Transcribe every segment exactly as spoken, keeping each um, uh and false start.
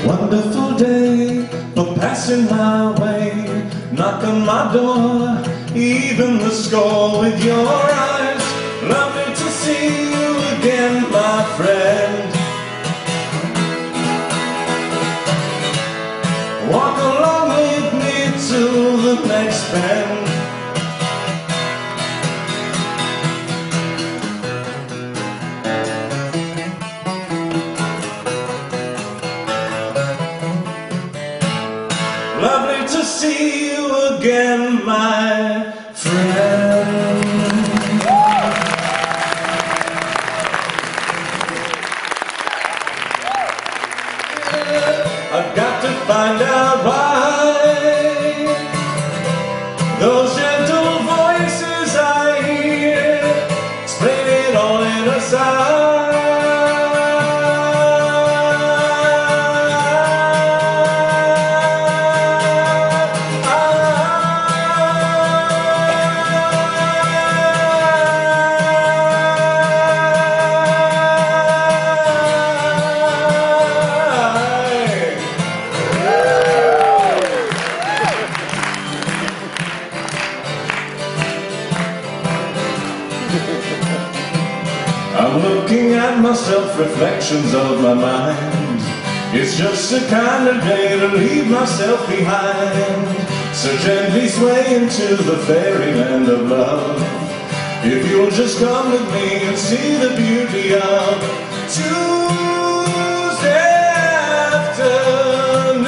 Wonderful day for passing my way, knock on my door, even the score with your eyes. Lovely to see you again, my friend. Walk along with me to the next bend. Lovely to see you again, my friend. I've got to find out why those gentle voices I hear explain it all in a sigh. I'm looking at myself, reflections of my mind. It's just a kind of day to leave myself behind. So gently sway into the fairyland of love. If you'll just come with me and see the beauty of Tuesday afternoon.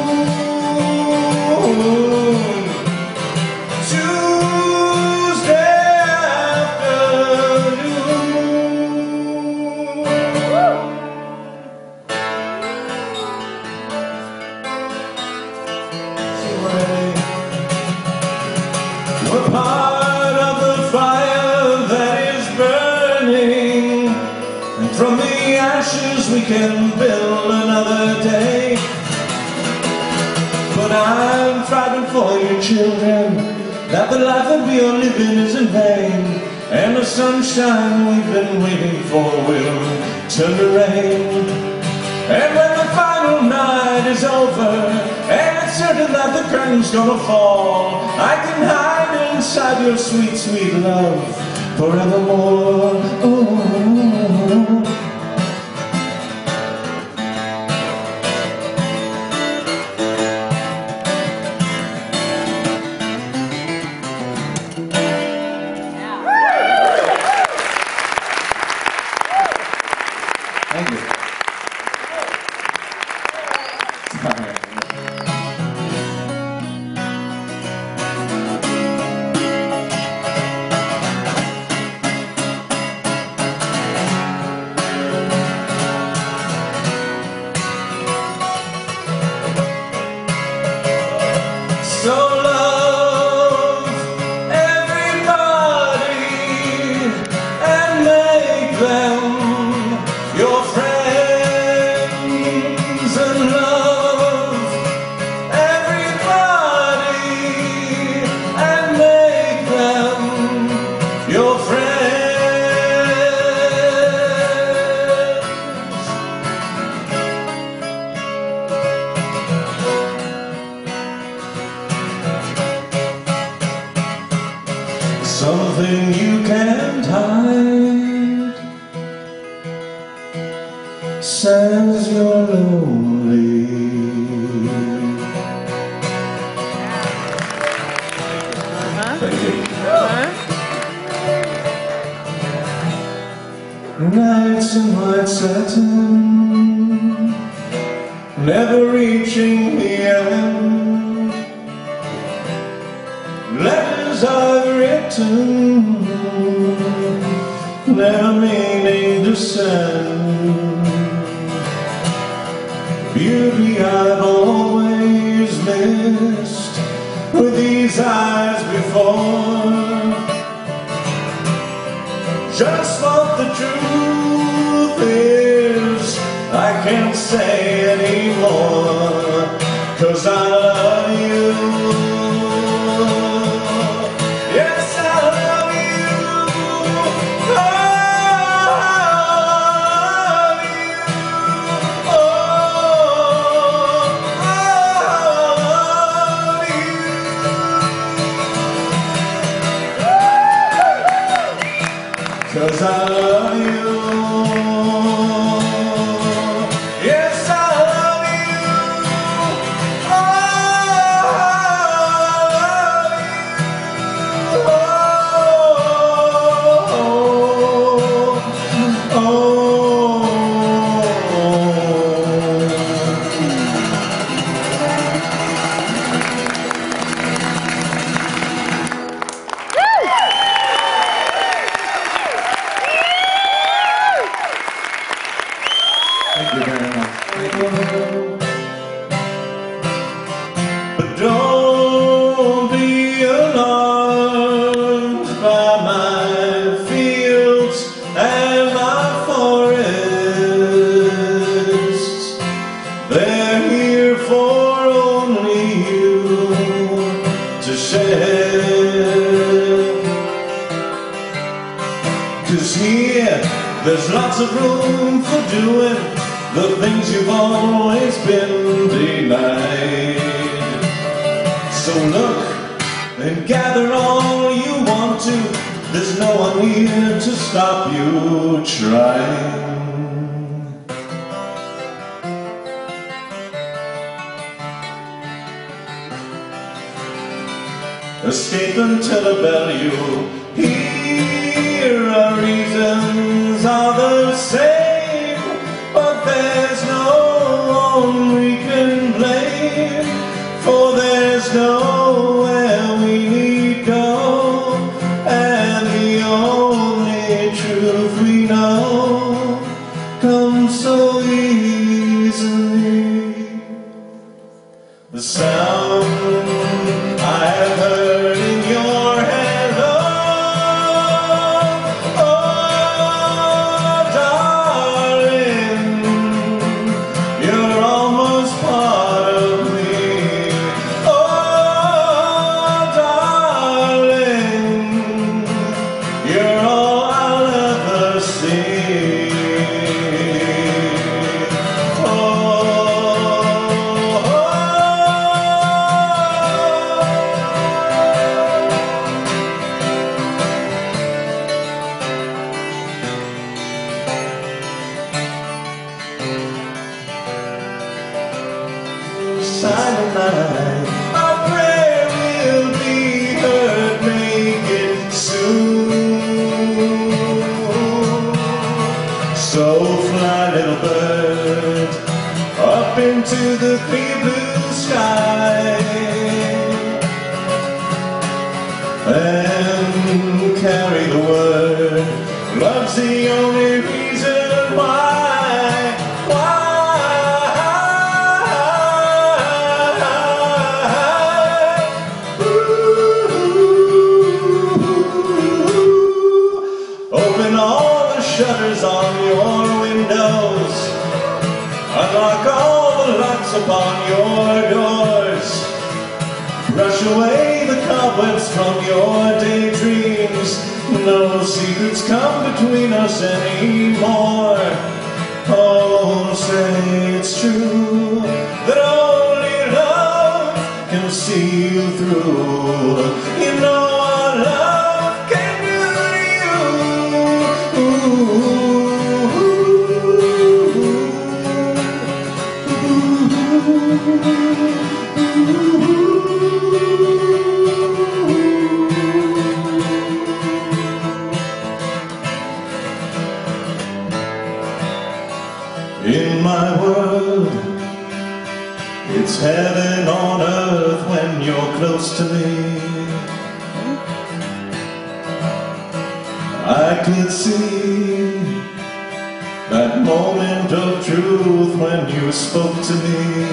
We're part of the fire that is burning, and from the ashes we can build another day. But I'm frightened for you children, that the life that we are living is in vain, and the sunshine we've been waiting for will turn to rain. And when the final night is over, and it's certain that the curtain's gonna fall, I can hide inside your sweet, sweet love forevermore. Oh. Thank you. So love everybody and make them your friends, and love everybody and make them your friends. Something you can't hide says you're lonely. Uh-huh. Thank you. Uh-huh. Nights in white satin, never reaching the end. Letters I've written, never meaning to send. Beauty I've always missed with these eyes before. Just what the truth is, I can't say anymore, 'cause I love you. Yes, I love you. I love you. Oh. lots of room for doing the things you've always been denied. So look and gather all you want to. There's no one here to stop you trying. Escape until a bell you hear. Our reasons are the same, but there's no one we can blame, for there's nowhere we need go, and the only truth we know comes so easily. The sound I have heard in your head, oh, oh, darling, you're almost part of me. Oh, darling, you're all I'll ever see. Silent night, I pray we'll be heard, make it soon. So fly, little bird, up into the clear blue sky, and carry the word, love's the only reason why. Open all the shutters on your windows, unlock all the locks upon your doors, brush away the cobwebs from your daydreams. No secrets come between us anymore. Oh, say it's true that only love can see you through. You know our love can do to in my world, it's heaven on earth when you're close to me. I could see that moment of truth when you spoke to me.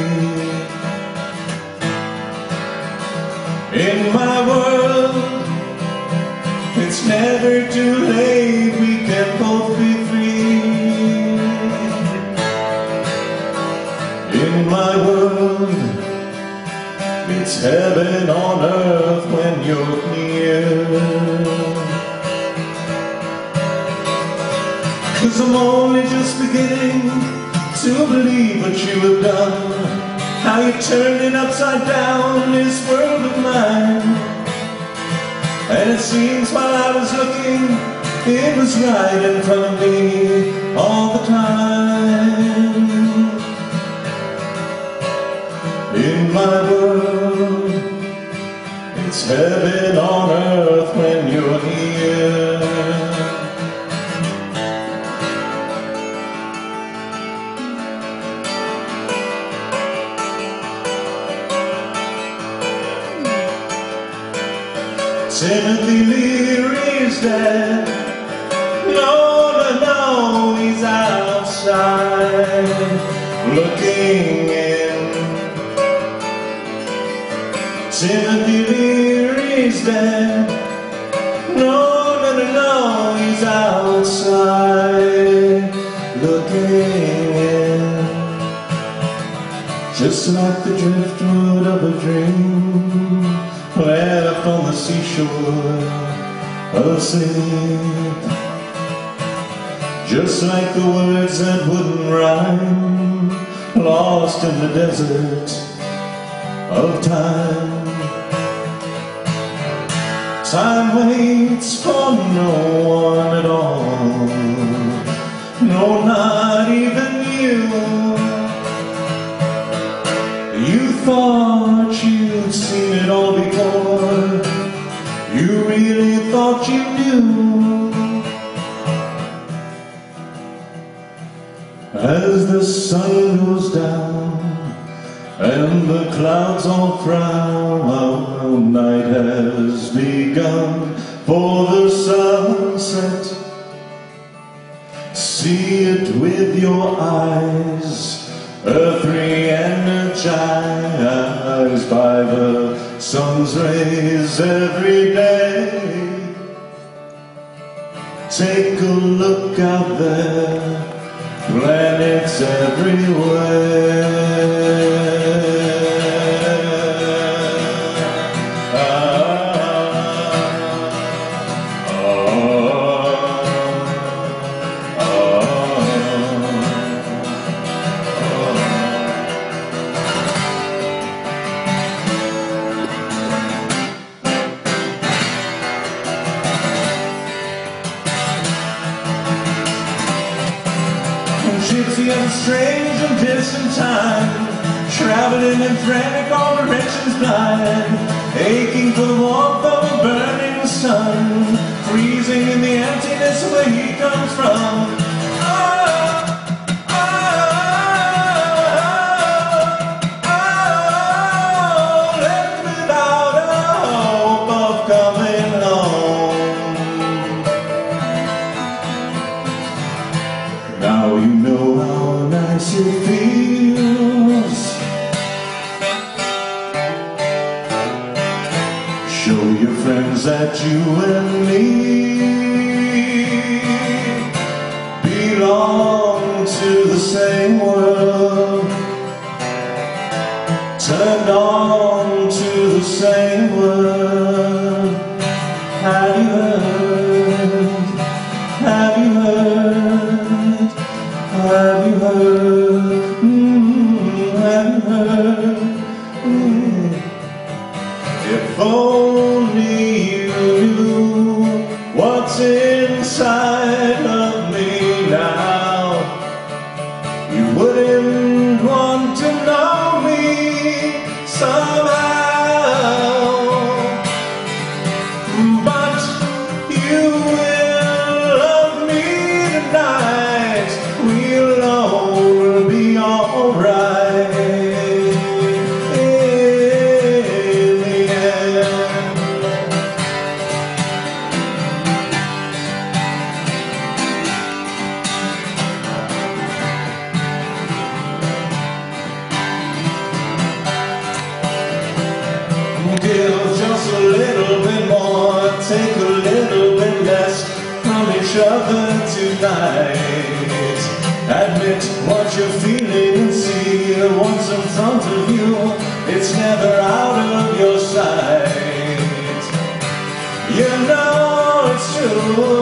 In my world, it's never too late, we can both be free. In my world, it's heaven on earth when you're near. 'Cause I'm only just beginning to believe what you have done, how you turned it upside down, this world of mine. And it seems while I was looking, it was right in front of me all the time. In my world, it's heaven on earth when you're here. Timothy Leary's dead. No, no, no, he's outside looking in. Timothy Leary's dead. No, no, no, no, he's outside looking in. Just like the driftwood of a dream left on the seashore asleep. just like the words that wouldn't rhyme, lost in the desert of time. Time waits for no one at all, no, not even you. You thought you'd seen it all before, you really thought you knew. As the sun goes down and the clouds all frown, night has begun for the sunset. See it with your eyes, earth re-energized by the sun's rays every day. Take a look out there, planets everywhere. Gypsy and strange and distant time, traveling in frantic all directions blind, aching for the warmth of a burning sun, freezing in the emptiness where he comes from. Oh, oh, oh, oh, left without a hope of coming home. Now you know how nice it feels. Show your friends that you and me belong to the same world, turned on to the same world. Have you heard? Have you heard? Have you heard? Mm, have you heard? Mm. If only you knew what's inside of me now, you wouldn't want to know me somehow. But you will love me tonight. We'll all be alright in the end. Give just a little bit more, take a little bit less from each other tonight. Admit what you're feeling and see what's in front of you. It's never out of your sight. You know it's true.